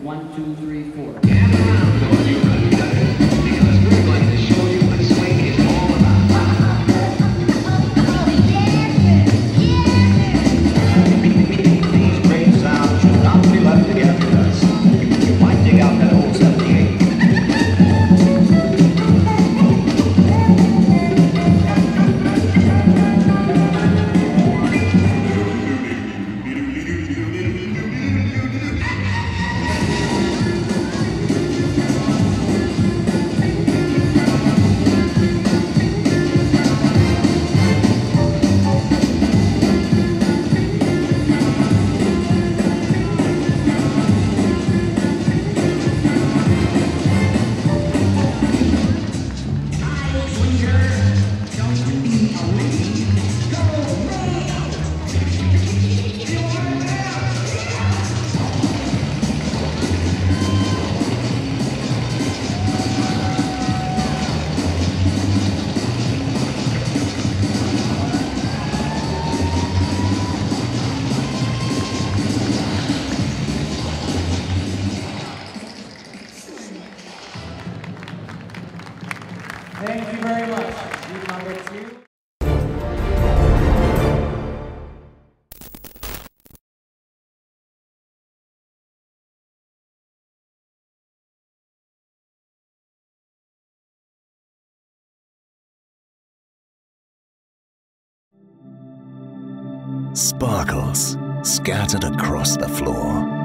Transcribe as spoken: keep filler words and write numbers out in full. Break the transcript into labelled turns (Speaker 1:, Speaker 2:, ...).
Speaker 1: one, two, three, four.
Speaker 2: Because we're going to show you what swing is all about. These great sounds should not be left together with us. You might dig out that old seventy-eight.
Speaker 1: Thank you very much. Group number two.
Speaker 3: Sparkles scattered across the floor.